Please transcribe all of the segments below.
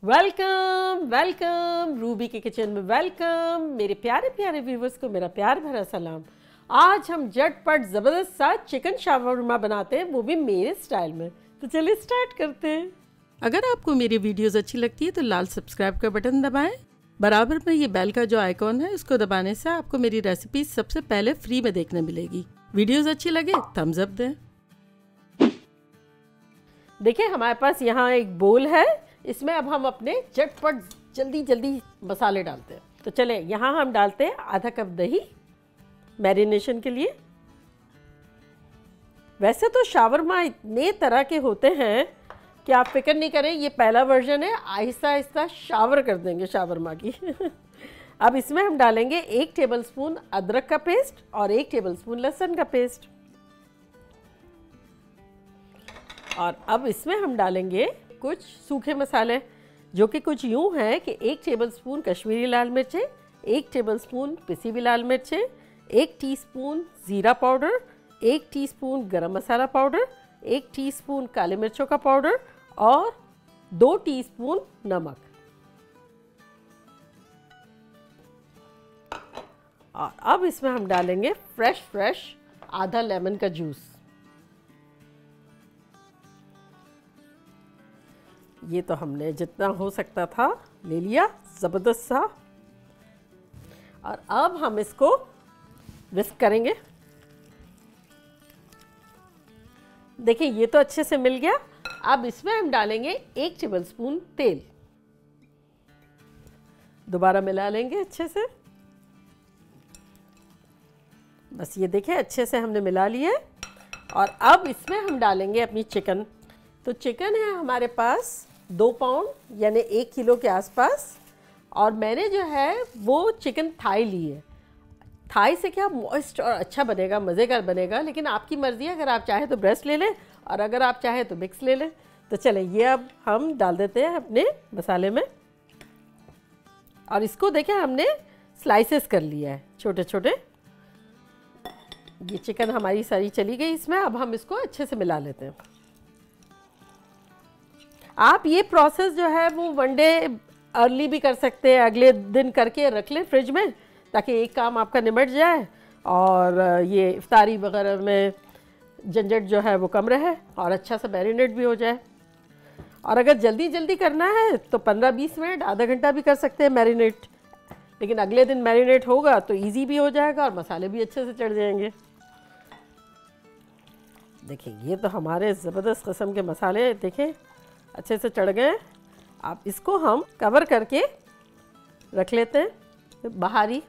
Welcome welcome Ruby के kitchen में welcome. मेरे प्यारे प्यारे व्यूवर्स को मेरा प्यार भरा सलाम। आज हम झटपट ज़बरदस्त सा चिकन शावरमा बनाते हैं, वो भी मेरे स्टाइल में। तो चलिए स्टार्ट करते हैं। अगर आपको मेरी वीडियोस अच्छी लगती है तो लाल सब्सक्राइब का बटन दबाएं। बराबर में ये बेल का जो आइकॉन है उसको दबाने से आपको मेरी रेसिपी सबसे पहले फ्री में देखने मिलेगी। वीडियोस अच्छी लगे थम्स अप दें। देखिए हमारे पास यहाँ एक बोल है, इसमें अब हम अपने झटपट जल्दी जल्दी मसाले डालते हैं। तो चले यहाँ हम डालते हैं आधा कप दही मैरिनेशन के लिए। वैसे तो शावरमा इतने तरह के होते हैं कि आप फिक्र नहीं करें, ये पहला वर्जन है, आहिस्ता आहिस्ता शावर कर देंगे शावरमा की। अब इसमें हम डालेंगे 1 टेबलस्पून अदरक का पेस्ट और 1 टेबलस्पून लहसुन का पेस्ट। और अब इसमें हम डालेंगे कुछ सूखे मसाले, जो कि कुछ यूँ हैं कि 1 टेबलस्पून कश्मीरी लाल मिर्चें, 1 टेबलस्पून पिसी हुई लाल मिर्चें, 1 टीस्पून ज़ीरा पाउडर, 1 टीस्पून गरम मसाला पाउडर, 1 टीस्पून काले मिर्चों का पाउडर और 2 टीस्पून नमक। और अब इसमें हम डालेंगे फ्रेश आधा लेमन का जूस। ये तो हमने जितना हो सकता था ले लिया, ज़बरदस्त सा। और अब हम इसको विस्क करेंगे। देखिए ये तो अच्छे से मिल गया। अब इसमें हम डालेंगे 1 टेबलस्पून तेल, दोबारा मिला लेंगे अच्छे से। बस ये देखिए अच्छे से हमने मिला लिया है। और अब इसमें हम डालेंगे अपनी चिकन। तो चिकन है हमारे पास 2 पाउंड यानी 1 किलो के आसपास। और मैंने जो है वो चिकन थाई ली है। थाई से क्या मॉइस्ट और अच्छा बनेगा, मज़ेदार बनेगा, लेकिन आपकी मर्ज़ी है। अगर आप चाहें तो ब्रेस्ट ले लें और अगर आप चाहें तो मिक्स ले लें। तो चलें ये अब हम डाल देते हैं अपने मसाले में। और इसको देखें हमने स्लाइसेस कर लिया है छोटे छोटे। ये चिकन हमारी सारी चली गई इसमें। अब हम इसको अच्छे से मिला लेते हैं। आप ये प्रोसेस जो है वो वन डे अर्ली भी कर सकते हैं, अगले दिन करके रख लें फ्रिज में, ताकि एक काम आपका निमट जाए और ये इफ्तारी वगैरह में झंझट जो है वो कम रहे और अच्छा सा मैरिनेट भी हो जाए। और अगर जल्दी जल्दी करना है तो 15-20 मिनट आधा घंटा भी कर सकते हैं मैरिनेट, लेकिन अगले दिन मैरिनेट होगा तो इजी भी हो जाएगा और मसाले भी अच्छे से चढ़ जाएंगे। देखिए ये तो हमारे ज़बरदस्त किस्म के मसाले देखें अच्छे से चढ़ गए। अब इसको हम कवर करके रख लेते हैं बाहर ही।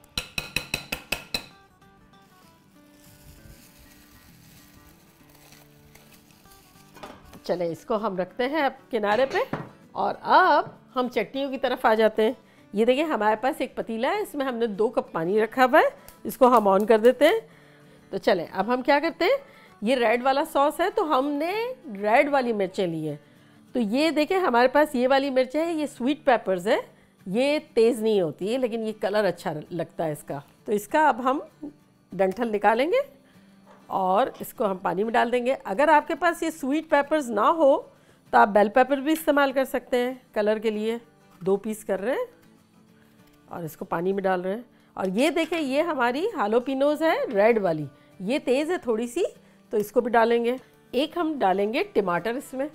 चले इसको हम रखते हैं अब किनारे पे। और अब हम चटनियों की तरफ आ जाते हैं। ये देखिए हमारे पास एक पतीला है, इसमें हमने 2 कप पानी रखा हुआ है। इसको हम ऑन कर देते हैं। तो चले अब हम क्या करते हैं, ये रेड वाला सॉस है तो हमने रेड वाली मिर्चें ली हैं। तो ये देखें हमारे पास ये वाली मिर्चें है, ये स्वीट पेपर्स है। ये तेज़ नहीं होती है लेकिन ये कलर अच्छा लगता है इसका। तो इसका अब हम डंठल निकालेंगे और इसको हम पानी में डाल देंगे। अगर आपके पास ये स्वीट पेपर्स ना हो तो आप बेल पेपर भी इस्तेमाल कर सकते हैं कलर के लिए। 2 पीस कर रहे हैं और इसको पानी में डाल रहे हैं। और ये देखें ये हमारी हालोपिनोज है रेड वाली, ये तेज़ है थोड़ी सी, तो इसको भी डालेंगे। एक हम डालेंगे टमाटर इसमें।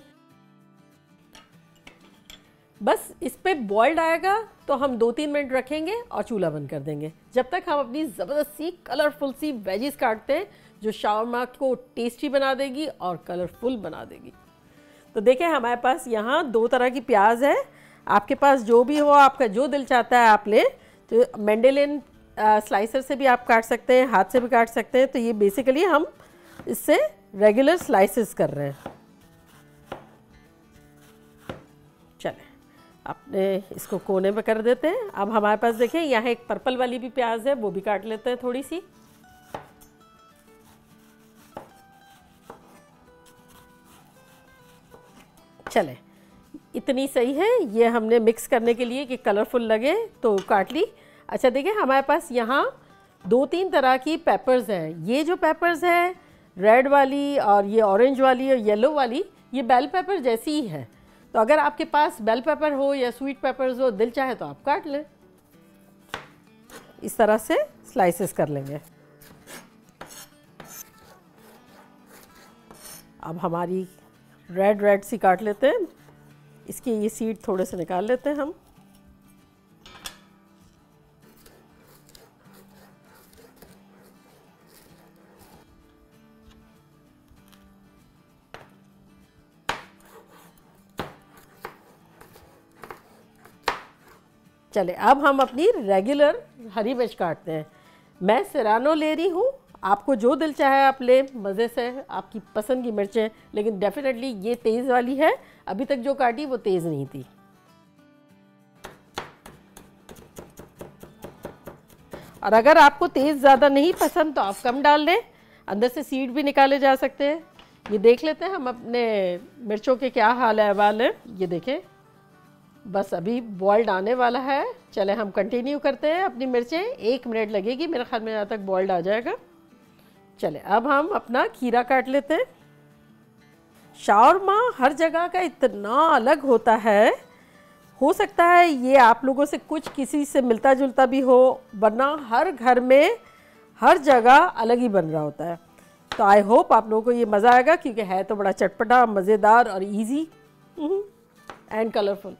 बस इस पे बॉइल्ड आएगा तो हम 2-3 मिनट रखेंगे और चूल्हा बंद कर देंगे, जब तक हम अपनी ज़बरदस्त सी कलरफुल सी वेजीज काटते हैं जो शावरमा को टेस्टी बना देगी और कलरफुल बना देगी। तो देखें हमारे पास यहाँ 2 तरह की प्याज है। आपके पास जो भी हो, आपका जो दिल चाहता है आप लें। तो मैंडेलिन स्लाइसर से भी आप काट सकते हैं, हाथ से भी काट सकते हैं। तो ये बेसिकली हम इससे रेगुलर स्लाइसेस कर रहे हैं। चलें अपने इसको कोने में कर देते हैं। अब हमारे पास देखें यहाँ एक पर्पल वाली भी प्याज है, वो भी काट लेते हैं थोड़ी सी। चले इतनी सही है, ये हमने मिक्स करने के लिए कि कलरफुल लगे तो काट ली। अच्छा देखिए हमारे पास यहाँ 2-3 तरह की पेपर्स हैं। ये जो पेपर्स है रेड वाली और ये ऑरेंज वाली और येलो वाली, ये बेल पेपर जैसी ही है। तो अगर आपके पास बेल पेपर हो या स्वीट पेपर्स हो, दिल चाहे तो आप काट लें। इस तरह से स्लाइसेस कर लेंगे। अब हमारी रेड सी काट लेते हैं। इसके ये सीड थोड़े से निकाल लेते हैं हम। चले, अब हम अपनी रेगुलर हरी मिर्च काटते हैं। मैं सेरानो ले रही हूँ, आपको जो दिल चाहे आप ले, मज़े से, आपकी पसंद की मिर्चें, लेकिन डेफिनेटली ये तेज़ वाली है। अभी तक जो काटी वो तेज़ नहीं थी। और अगर आपको तेज़ ज़्यादा नहीं पसंद तो आप कम डाल दें, अंदर से सीड भी निकाले जा सकते हैं। ये देख लेते हैं हम अपने मिर्चों के क्या हाल अहवाल है। ये देखें, बस अभी बॉइल्ड आने वाला है। चले हम कंटिन्यू करते हैं अपनी मिर्चें। 1 मिनट लगेगी मेरे ख्याल में, यहाँ तक बॉइल्ड आ जाएगा। चले, अब हम अपना खीरा काट लेते हैं। शावरमा हर जगह का इतना अलग होता है, हो सकता है ये आप लोगों से कुछ किसी से मिलता जुलता भी हो, वरना हर घर में हर जगह अलग ही बन रहा होता है। तो आई होप आप लोगों को ये मज़ा आएगा, क्योंकि है तो बड़ा चटपटा, मज़ेदार और इजी एंड कलरफुल।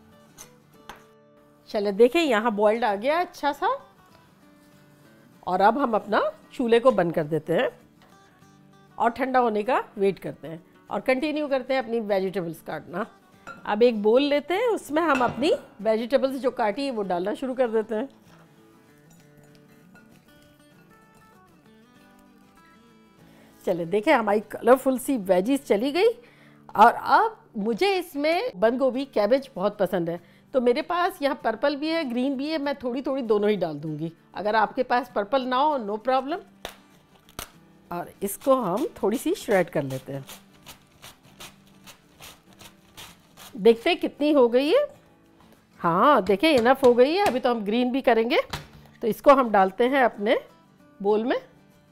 चले देखें, यहाँ बॉइल्ड आ गया अच्छा सा। और अब हम अपना चूल्हे को बंद कर देते हैं और ठंडा होने का वेट करते हैं और कंटिन्यू करते हैं अपनी वेजिटेबल्स काटना। अब एक बोल लेते हैं, उसमें हम अपनी वेजिटेबल्स जो काटी है वो डालना शुरू कर देते हैं। चले देखें, हमारी कलरफुल सी वेजीज चली गई। और अब मुझे इसमें बंद गोभी, कैबेज बहुत पसंद है, तो मेरे पास यहाँ पर्पल भी है, ग्रीन भी है। मैं थोड़ी थोड़ी दोनों ही डाल दूँगी। अगर आपके पास पर्पल ना हो, नो प्रॉब्लम। और इसको हम थोड़ी सी श्रेड कर लेते हैं। देखते हैं कितनी हो गई है। हाँ देखें, इनफ हो गई है। अभी तो हम ग्रीन भी करेंगे। तो इसको हम डालते हैं अपने बोल में।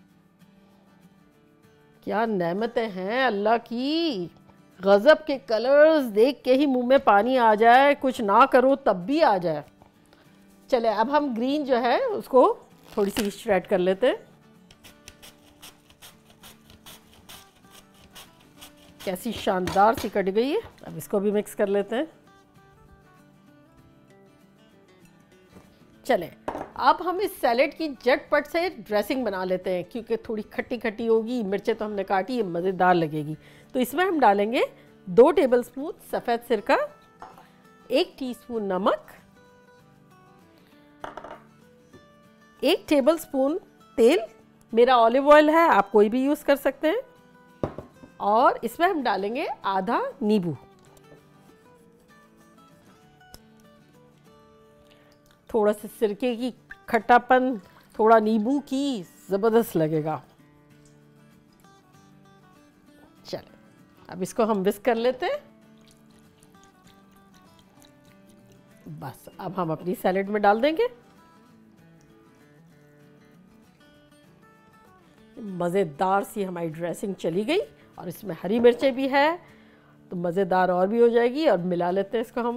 क्या नेमतें हैं अल्लाह की, गज़ब के कलर्स देख के ही मुंह में पानी आ जाए, कुछ ना करो तब भी आ जाए। चले, अब हम ग्रीन जो है उसको थोड़ी सी श्रेड कर लेते हैं। कैसी शानदार सी कट गई है। अब इसको भी मिक्स कर लेते हैं। चले, अब हम इस सैलेड की झटपट से ड्रेसिंग बना लेते हैं, क्योंकि थोड़ी खट्टी खट्टी होगी, मिर्चें तो हमने काटी है, मज़ेदार लगेगी। तो इसमें हम डालेंगे 2 टेबलस्पून सफ़ेद सिरका, 1 टीस्पून नमक, 1 टेबलस्पून तेल, मेरा ऑलिव ऑयल है, आप कोई भी यूज़ कर सकते हैं। और इसमें हम डालेंगे आधा नींबू। थोड़ा सा सिरके की खट्टापन, थोड़ा नींबू की, ज़बरदस्त लगेगा। चलो, अब इसको हम विस्क कर लेते हैं। बस अब हम अपनी सैलेड में डाल देंगे। मज़ेदार सी हमारी ड्रेसिंग चली गई और इसमें हरी मिर्चें भी है, तो मज़ेदार और भी हो जाएगी। और मिला लेते हैं इसको हम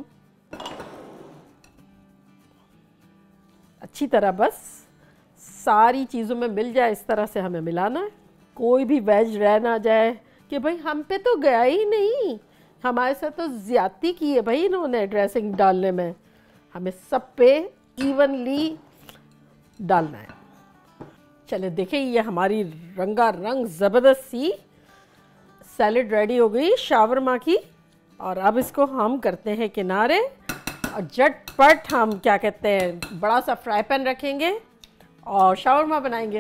अच्छी तरह, बस सारी चीज़ों में मिल जाए, इस तरह से हमें मिलाना है। कोई भी वेज रह ना जाए कि भाई हम पे तो गया ही नहीं, हमारे साथ तो ज़्यादती की है भाई इन्होंने ड्रेसिंग डालने में। हमें सब पे इवनली डालना है। चले देखिए, ये हमारी रंगारंग ज़बरदस्त सी सैलेड रेडी हो गई शावरमा की। और अब इसको हम करते हैं किनारे और झटपट हम क्या कहते हैं, बड़ा सा फ्राई पैन रखेंगे और शावरमा बनाएंगे।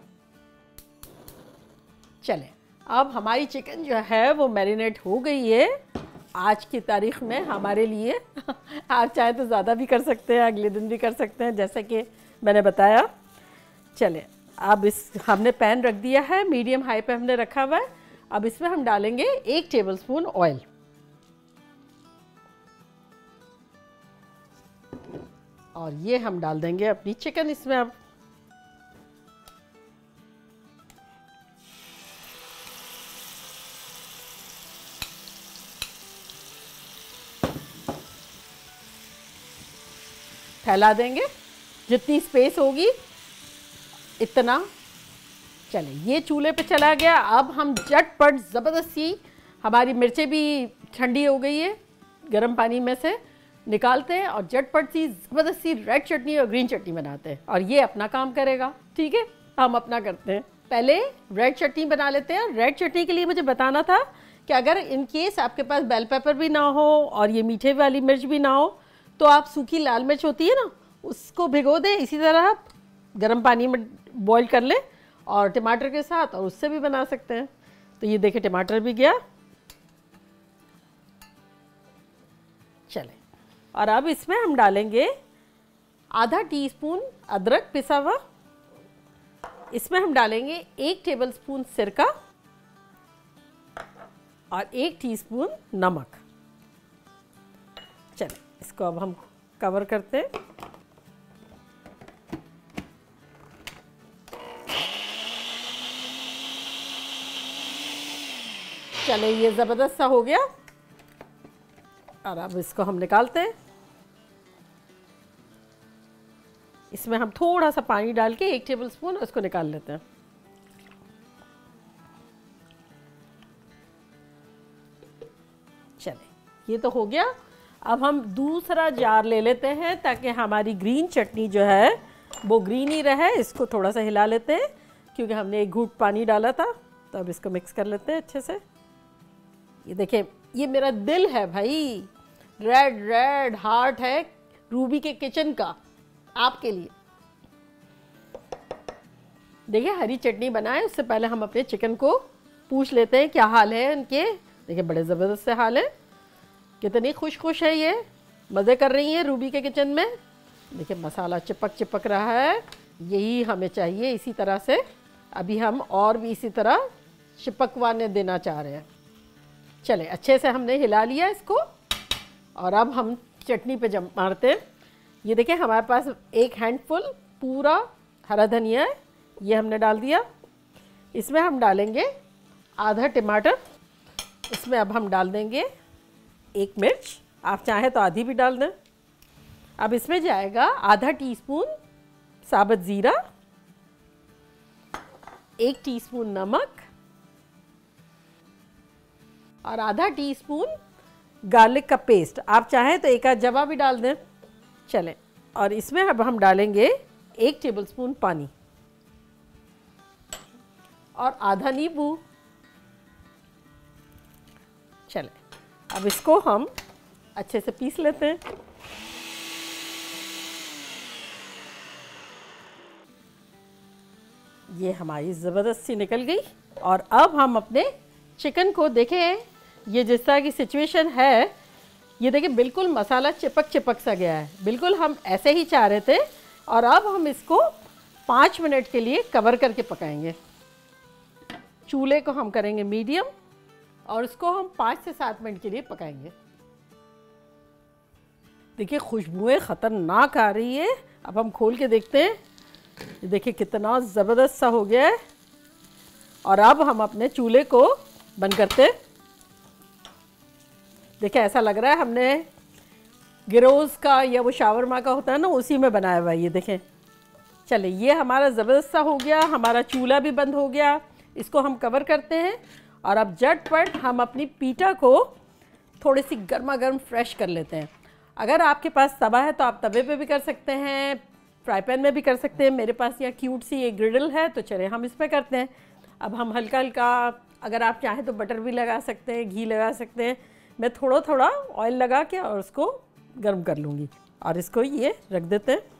चले, अब हमारी चिकन जो है वो मैरिनेट हो गई है आज की तारीख में हमारे लिए। आप चाहे तो ज़्यादा भी कर सकते हैं, अगले दिन भी कर सकते हैं, जैसे कि मैंने बताया। चले, अब इस हमने पैन रख दिया है, मीडियम हाई पे हमने रखा हुआ है। अब इसमें हम डालेंगे 1 टेबलस्पून ऑयल। और ये हम डाल देंगे अपनी चिकन इसमें। अब फैला देंगे, जितनी स्पेस होगी इतना। चले ये चूल्हे पे चला गया। अब हम झटपट ज़बरदस्ती, हमारी मिर्चें भी ठंडी हो गई है, गर्म पानी में से निकालते हैं और झटपट सी ज़बरदस्ती रेड चटनी और ग्रीन चटनी बनाते हैं, और ये अपना काम करेगा। ठीक है, हम अपना करते हैं। पहले रेड चटनी बना लेते हैं। रेड चटनी के लिए मुझे बताना था कि अगर इन केस आपके पास बेल पेपर भी ना हो और ये मीठे वाली मिर्च भी ना हो, तो आप सूखी लाल मिर्च होती है ना, उसको भिगो दें, इसी तरह गर्म पानी में बॉईल कर लें और टमाटर के साथ, और उससे भी बना सकते हैं। तो ये देखिए टमाटर भी गया। चले, और अब इसमें हम डालेंगे आधा टीस्पून अदरक पिसा हुआ। इसमें हम डालेंगे 1 टेबलस्पून सिरका और 1 टीस्पून नमक। चले, इसको अब हम कवर करते हैं। चले, ये ज़बरदस्त सा हो गया, और अब इसको हम निकालते हैं। इसमें हम थोड़ा सा पानी डाल के 1 टेबलस्पून उसको निकाल लेते हैं। चले, ये तो हो गया। अब हम दूसरा जार ले लेते हैं ताकि हमारी ग्रीन चटनी जो है वो ग्रीन ही रहे। इसको थोड़ा सा हिला लेते हैं क्योंकि हमने 1 घूंट पानी डाला था। तो अब इसको मिक्स कर लेते हैं अच्छे से। ये देखिए, ये मेरा दिल है भाई, रेड रेड हार्ट है रूबी के किचन का आपके लिए। देखिए, हरी चटनी बनाए उससे पहले हम अपने चिकन को पूछ लेते हैं क्या हाल है इनके। देखिए, बड़े ज़बरदस्त से हाल है, कितनी खुश खुश है, ये मज़े कर रही हैं रूबी के किचन में। देखिए, मसाला चिपक चिपक रहा है, यही हमें चाहिए। इसी तरह से अभी हम और भी इसी तरह चिपकवाने देना चाह रहे हैं। चले, अच्छे से हमने हिला लिया इसको, और अब हम चटनी पे जम मारते हैं। ये देखिए, हमारे पास 1 हैंडफुल पूरा हरा धनिया है, ये हमने डाल दिया। इसमें हम डालेंगे आधा टमाटर। इसमें अब हम डाल देंगे 1 मिर्च, आप चाहें तो आधी भी डाल दें। अब इसमें जाएगा आधा टीस्पून साबुत ज़ीरा, 1 टीस्पून नमक और आधा टीस्पून गार्लिक का पेस्ट। आप चाहें तो 1 आध जवा भी डाल दें। चलें, और इसमें अब हम डालेंगे 1 टेबलस्पून पानी और आधा नींबू। चलें, अब इसको हम अच्छे से पीस लेते हैं। ये हमारी ज़बरदस्त सी निकल गई। और अब हम अपने चिकन को देखें, ये जिस तरह की सिचुएशन है, ये देखिए बिल्कुल मसाला चिपक चिपक सा गया है, बिल्कुल हम ऐसे ही चाह रहे थे। और अब हम इसको 5 मिनट के लिए कवर करके पकाएंगे। चूल्हे को हम करेंगे मीडियम और उसको हम 5 से 7 मिनट के लिए पकाएंगे। देखिए, खुशबुएं ख़तरनाक आ रही है। अब हम खोल के देखते हैं। देखिए कितना ज़बरदस्त सा हो गया है। और अब हम अपने चूल्हे को बंद करते हैं। देखिए, ऐसा लग रहा है हमने गिरोज़ का या वो शावरमा का होता है ना, उसी में बनाया हुआ है। ये देखें। चले, ये हमारा ज़बरदस्त सा हो गया, हमारा चूल्हा भी बंद हो गया। इसको हम कवर करते हैं और अब झटपट हम अपनी पीटा को थोड़ी सी गर्मा गर्म फ्रेश कर लेते हैं। अगर आपके पास तवा है तो आप तवे पे भी कर सकते हैं, फ्राई पैन में भी कर सकते हैं। मेरे पास यहाँ क्यूट सी एक ग्रिडल है, तो चले हम इस पर करते हैं। अब हम हल्का हल्का, अगर आप चाहें तो बटर भी लगा सकते हैं, घी लगा सकते हैं। मैं थोड़ा थोड़ा ऑयल लगा के और उसको गर्म कर लूँगी। और इसको ये रख देते हैं,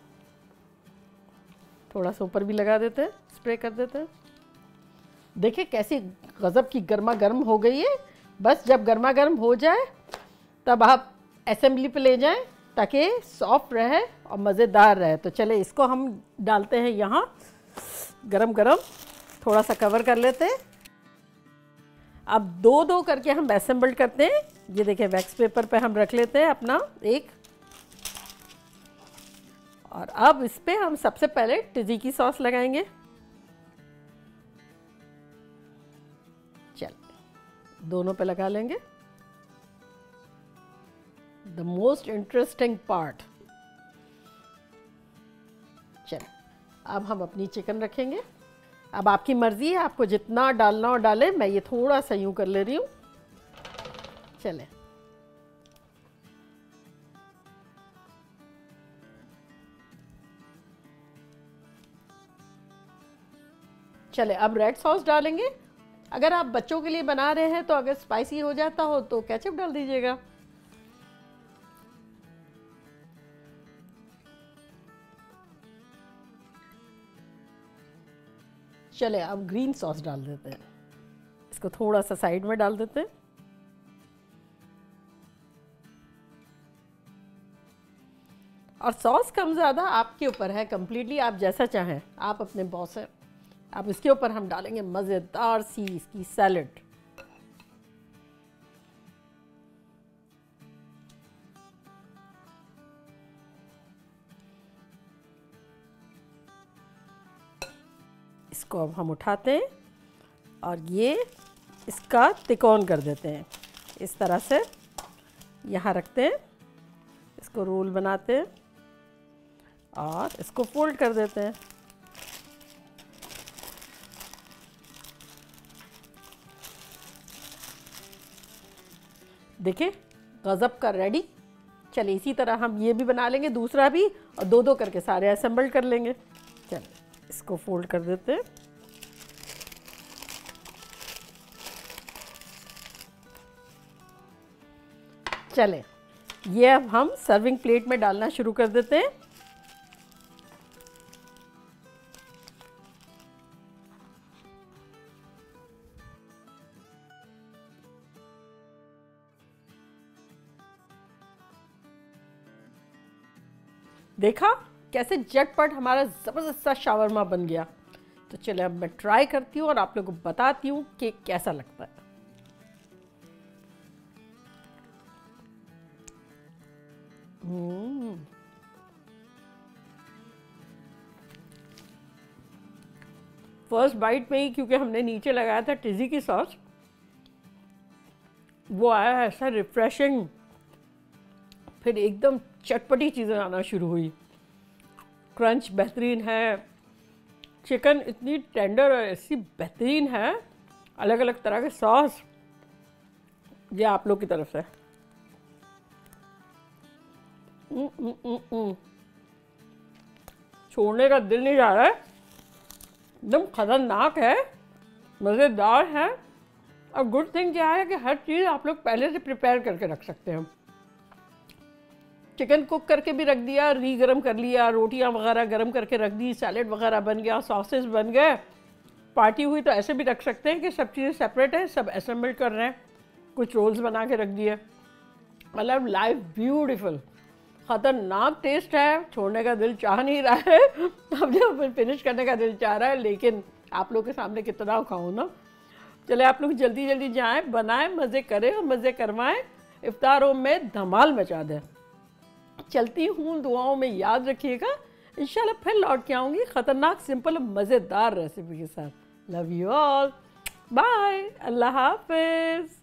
थोड़ा सा ऊपर भी लगा देते हैं, स्प्रे कर देते हैं। देखिए कैसी गज़ब की गर्मा गर्म हो गई है। बस जब गर्मा गर्म हो जाए तब आप असेंबली पे ले जाएं ताकि सॉफ्ट रहे और मज़ेदार रहे। तो चले, इसको हम डालते हैं यहाँ गरम गरम, थोड़ा सा कवर कर लेते हैं। अब 2-2 करके हम असेंबल करते हैं। ये देखिए, वैक्स पेपर पे हम रख लेते हैं अपना एक। और अब इस पे हम सबसे पहले टिज़िकी सॉस लगाएंगे। चल, दोनों पे लगा लेंगे। द मोस्ट इंटरेस्टिंग पार्ट, अब हम अपनी चिकन रखेंगे। अब आपकी मर्ज़ी है, आपको जितना डालना हो डालें। मैं ये थोड़ा सा यूँ कर ले रही हूँ। चलें, चले अब रेड सॉस डालेंगे। अगर आप बच्चों के लिए बना रहे हैं तो अगर स्पाइसी हो जाता हो तो केचप डाल दीजिएगा। चले अब ग्रीन सॉस डाल देते हैं। इसको थोड़ा सा साइड में डाल देते हैं। और सॉस कम ज़्यादा आपके ऊपर है, कंप्लीटली आप जैसा चाहें, आप अपने बॉस हैं। अब इसके ऊपर हम डालेंगे मज़ेदार सी इसकी सैलड। इसको अब हम उठाते हैं और ये इसका तिकोन कर देते हैं। इस तरह से यहाँ रखते हैं, इसको रोल बनाते हैं और इसको फोल्ड कर देते हैं। देखिए गज़ब का रेडी। चलिए इसी तरह हम ये भी बना लेंगे, दूसरा भी, और दो दो करके सारे असेंबल कर लेंगे। चलिए इसको फोल्ड कर देते हैं। चलें ये अब हम सर्विंग प्लेट में डालना शुरू कर देते हैं। देखा कैसे झटपट हमारा ज़बरदस्त सा शावरमा बन गया। तो चले अब मैं ट्राई करती हूँ और आप लोगों को बताती हूँ कि कैसा लगता है। फर्स्ट बाइट में ही, क्योंकि हमने नीचे लगाया था टिज़ी की सॉस, वो आया है ऐसा रिफ्रेशिंग, फिर एकदम चटपटी चीज़ें आना शुरू हुई। क्रंच बेहतरीन है, चिकन इतनी टेंडर और ऐसी बेहतरीन है, अलग अलग तरह के सॉस। ये आप लोग की तरफ से छोड़ने का दिल नहीं जा रहा है। एकदम खतरनाक है, मज़ेदार है। और गुड थिंग क्या है कि हर चीज़ आप लोग पहले से प्रिपेयर करके रख सकते हैं। चिकन कुक करके भी रख दिया, रीगरम कर लिया, रोटियां वगैरह गरम करके रख दी, सैलेड वगैरह बन गया, सॉसेस बन गए, पार्टी हुई। तो ऐसे भी रख सकते हैं कि सब चीज़ें सेपरेट है, सब असेंबल कर रहे हैं। कुछ रोल्स बना के रख दिए, मतलब लाइफ ब्यूटीफुल। ख़तरनाक टेस्ट है, छोड़ने का दिल चाह नहीं रहा है। अब जब फिनिश करने का दिल चाह रहा है, लेकिन आप लोग के सामने कितना खाऊं ना। चले आप लोग जल्दी जल्दी जाएं, बनाएं, मज़े करें और मज़े करवाएं, इफ्तारों में धमाल मचा दें। चलती हूँ, दुआओं में याद रखिएगा। इंशाल्लाह फिर लौट के आऊँगी ख़तरनाक, सिंपल और मज़ेदार रेसिपी के साथ। Love you all, bye, Allah हाफिज़।